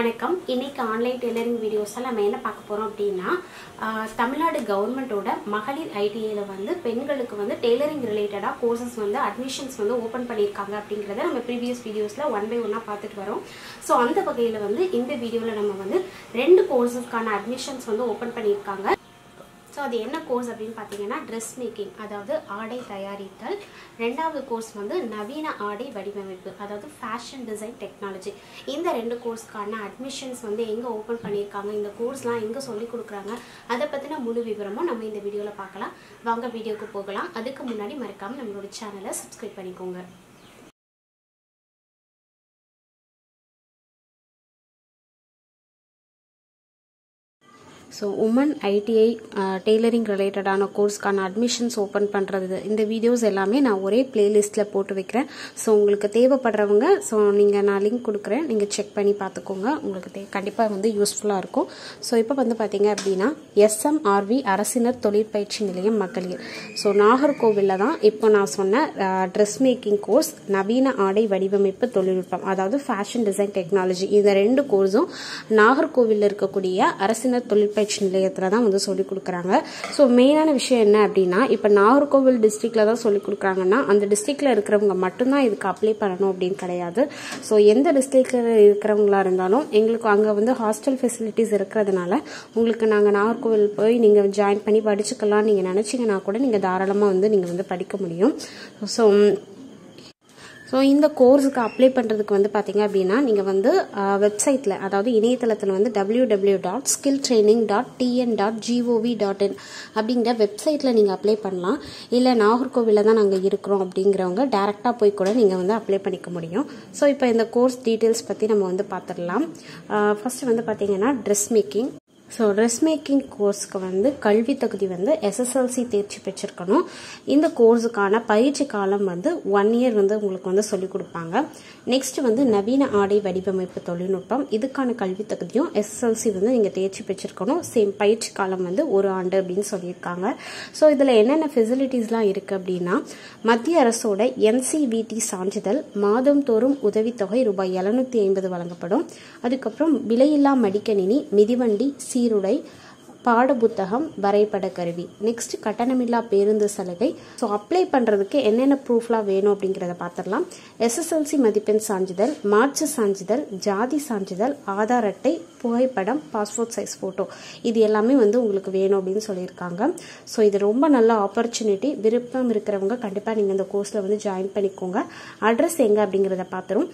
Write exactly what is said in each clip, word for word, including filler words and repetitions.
வணக்கம். இன்னைக்கு online tailoring வீடியோஸ்ல நம்ம என்ன பார்க்க போறோம் அப்படின்னா தமிழ்நாடு கவர்மெண்டோட மகளிர் ஐடிஐல வந்து பெண்களுக்கு வந்து டெய்லரிங் ரிலேட்டடா கோர்சஸ் வந்து அட்மிஷன்ஸ் வந்து ஓபன் பண்ணிருக்காங்க அப்படிங்கறத நம்ம ப்ரீவியஸ் வீடியோஸ்ல ஒன் பை ஒன்னா பார்த்துட்டு வரோம். சோ அந்த வகையில வந்து இந்த வீடியோல நம்ம வந்து ரெண்டு கோர்சஸ்க்கான அட்மிஷன்ஸ் வந்து ஓபன் பண்ணிருக்காங்க. ஸோ அது என்ன கோர்ஸ் அப்படின்னு பார்த்தீங்கன்னா ட்ரெஸ் மேக்கிங், அதாவது ஆடை தயாரித்தல். ரெண்டாவது கோர்ஸ் வந்து நவீன ஆடை வடிவமைப்பு, அதாவது ஃபேஷன் டிசைன் டெக்னாலஜி. இந்த ரெண்டு கோர்ஸ்க்கான அட்மிஷன்ஸ் வந்து எங்கே ஓப்பன் பண்ணியிருக்காங்க, இந்த கோர்ஸ்லாம் எங்கே சொல்லி கொடுக்குறாங்க, அதை பற்றின முழு விவரமும் நம்ம இந்த வீடியோவில் பார்க்கலாம். வாங்க வீடியோக்கு போகலாம். அதுக்கு முன்னாடி மறக்காமல் நம்மளோட சேனலை சப்ஸ்கிரைப் பண்ணிக்கோங்க. ஸோ உமன் ஐடிஐ டெய்லரிங் ரிலேட்டடான கோர்ஸ்க்கான அட்மிஷன்ஸ் ஓப்பன் பண்ணுறது இந்த வீடியோஸ் எல்லாமே நான் ஒரே பிளேலிஸ்ட்டில் போட்டு வைக்கிறேன். ஸோ உங்களுக்கு தேவைப்படுறவங்க ஸோ நீங்கள் நான் லிங்க் கொடுக்குறேன், நீங்கள் செக் பண்ணி பார்த்துக்கோங்க. உங்களுக்கு தே கண்டிப்பாக வந்து யூஸ்ஃபுல்லாக இருக்கும். ஸோ இப்போ வந்து பார்த்தீங்க அப்படின்னா எஸ்எம்ஆர்வி அரசினர் தொழிற்பயிற்சி நிலையம் மகளிர், ஸோ நாகர்கோவிலில் தான் இப்போ நான் சொன்ன ட்ரெஸ் மேக்கிங் கோர்ஸ், நவீன ஆடை வடிவமைப்பு தொழில்நுட்பம், அதாவது ஃபேஷன் டிசைன் டெக்னாலஜி, இந்த ரெண்டு கோர்ஸும் நாகர்கோவிலில் இருக்கக்கூடிய அரசினர் தொழிற்பயிற்சி நிலையத்தில் தான் வந்து சொல்லிக் கொடுக்குறாங்க. ஸோ மெயினான விஷயம் என்ன அப்படின்னா, இப்போ நாகர்கோவில் டிஸ்ட்ரிக்ட்ல தான் சொல்லிக் கொடுக்குறாங்கன்னா அந்த டிஸ்ட்ரிக்ட்ல இருக்கிறவங்க மட்டும்தான் இதுக்கு அப்ளை பண்ணணும் அப்படின்னு கிடையாது. ஸோ எந்த டிஸ்ட்ரிக்ட்ல இருக்கிறவங்களா இருந்தாலும் எங்களுக்கு அங்கே வந்து ஹாஸ்டல் ஃபெசிலிட்டிஸ் இருக்கிறதுனால உங்களுக்கு நாங்கள் நாகர்கோவில் போய் நீங்கள் ஜாயின் பண்ணி படிச்சுக்கலாம் நீங்கள் நினச்சிங்கன்னா கூட நீங்கள் தாராளமாக வந்து நீங்கள் வந்து படிக்க முடியும். ஸோ ஸோ இந்த கோர்ஸுக்கு அப்ளை பண்ணுறதுக்கு வந்து பார்த்தீங்க அப்படின்னா நீங்கள் வந்து வெப்சைட்டில், அதாவது இணையதளத்தில் வந்து W W dot skill training dot TN dot GOV dot in அப்படிங்கிற வெப்சைட்டில் நீங்கள் அப்ளை பண்ணலாம். இல்லை நாகர்கோவிலில் தான் நாங்கள் இருக்கிறோம் அப்படிங்கிறவங்க டேரெக்டாக போய் கூட நீங்கள் வந்து அப்ளை பண்ணிக்க முடியும். ஸோ இப்போ இந்த கோர்ஸ் டீட்டெயில்ஸ் பற்றி நம்ம வந்து பார்த்துடலாம். ஃபர்ஸ்ட் வந்து பார்த்தீங்கன்னா dress making. So dress making கோர்ஸ்க்கு வந்து கல்வி தகுதி வந்து எஸ்எஸ்எல்சி தேர்ச்சி பெற்றிருக்கணும். இந்த கோர்ஸுக்கான பயிற்சி காலம் வந்து ஒன் இயர் வந்து உங்களுக்கு வந்து சொல்லிக் கொடுப்பாங்க. நெக்ஸ்ட் வந்து நவீன ஆடை வடிவமைப்பு தொழில்நுட்பம், இதுக்கான கல்வி தகுதியும் எஸ்எஸ்எல்சி வந்து நீங்கள் தேர்ச்சி பெற்றிருக்கணும். சேம் பயிற்சி காலம் வந்து ஒரு ஆண்டு அப்படின்னு சொல்லியிருக்காங்க. ஸோ இதில் என்னென்ன ஃபெசிலிட்டிஸ்லாம் இருக்குது அப்படின்னா, மத்திய அரசோட என்சிவிடி சான்றிதழ், மாதம் தோறும் உதவித்தொகை ரூபாய் எழுநூத்தி ஐம்பது வழங்கப்படும். அதுக்கப்புறம் விலையில்லா மடிக்கணினி, மிதிவண்டி, சீருடை, பாட புத்தகம், வரைபட கருவி. நெக்ஸ்ட் கட்டணமில்லா பேருந்து சலுகை. ஸோ அப்ளை பண்ணுறதுக்கு என்னென்ன ப்ரூஃப்லாம் வேணும் அப்படிங்கிறத பார்த்துடலாம். எஸ்எஸ்எல்சி மதிப்பெண் சான்றிதழ், மார்க்ஸ் சான்றிதழ், ஜாதி சான்றிதழ், ஆதார் அட்டை, புகைப்படம், பாஸ்போர்ட் சைஸ் ஃபோட்டோ, இது எல்லாமே வந்து உங்களுக்கு வேணும் அப்படின்னு சொல்லியிருக்காங்க. ஸோ இது ரொம்ப நல்ல ஆப்பர்ச்சுனிட்டி. விருப்பம் இருக்கிறவங்க கண்டிப்பாக நீங்கள் இந்த கோர்ஸில் வந்து ஜாயின் பண்ணிக்கோங்க. அட்ரஸ் எங்கே அப்படிங்கிறத பார்த்துரும்.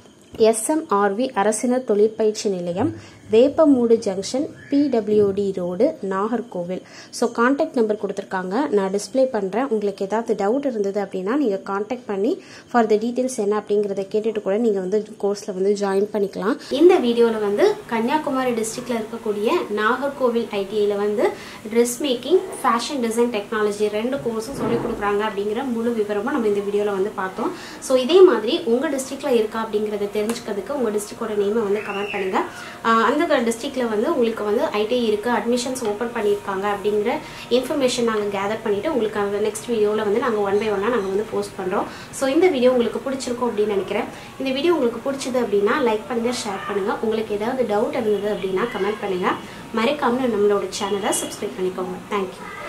எஸ்எம்ஆர்வி அரசினர் தொழிற்பயிற்சி நிலையம், Veppamoodu junction, PWD road, Nagercoil. So contact number கொடுத்துருக்காங்க, நான் டிஸ்பிளே பண்ணுறேன். உங்களுக்கு ஏதாவது டவுட் இருந்தது அப்படின்னா நீங்கள் கான்டாக்ட் பண்ணி ஃபார் த டீட்டெயில்ஸ் என்ன அப்படிங்கிறத கேட்டுட்டு கூட நீங்கள் வந்து கோர்ஸில் வந்து ஜாயின் பண்ணிக்கலாம். இந்த வீடியோவில் வந்து கன்னியாகுமரி டிஸ்ட்ரிக்ட்ல இருக்கக்கூடிய நாகர்கோவில் ஐடிஐல வந்து dress making, fashion design technology ரெண்டு கோர்ஸும் சொல்லிக் கொடுக்குறாங்க அப்படிங்கிற முழு விவரமும் நம்ம இந்த வீடியோவில் வந்து பார்த்தோம். ஸோ இதே மாதிரி உங்கள் டிஸ்ட்ரிக்ட்ல இருக்கா அப்படிங்கிறத தெரிஞ்சுக்கிறதுக்கு உங்கள் டிஸ்ட்ரிக்டோட நேமை வந்து கமெண்ட் பண்ணுங்க. அந்த டிஸ்ட்ரிக்ட்ல வந்து உங்களுக்கு வந்து ஐடிஐ இருக்கு, அட்மிஷன்ஸ் ஓப்பன் பண்ணியிருக்காங்க அப்படிங்கிற இன்ஃபர்மேஷன் நாங்கள் கேதர் பண்ணிட்டு உங்களுக்கு அந்த நெக்ஸ்ட் வீடியோவில் வந்து நாங்கள் ஒன் பை ஒன்னா நாங்கள் வந்து போஸ்ட் பண்ணுறோம். ஸோ இந்த வீடியோ உங்களுக்கு பிடிச்சிருக்கும் அப்படின்னு நினைக்கிறேன். இந்த வீடியோ உங்களுக்கு பிடிச்சது அப்படின்னா லைக் பண்ணுங்க, ஷேர் பண்ணுங்க. உங்களுக்கு ஏதாவது டவுட் இருந்தது அப்படின்னா கமெண்ட் பண்ணுங்க. மறக்காம நம்மளோட சேனலை சப்ஸ்கிரைப் பண்ணிக்கோங்க. தேங்க்யூ.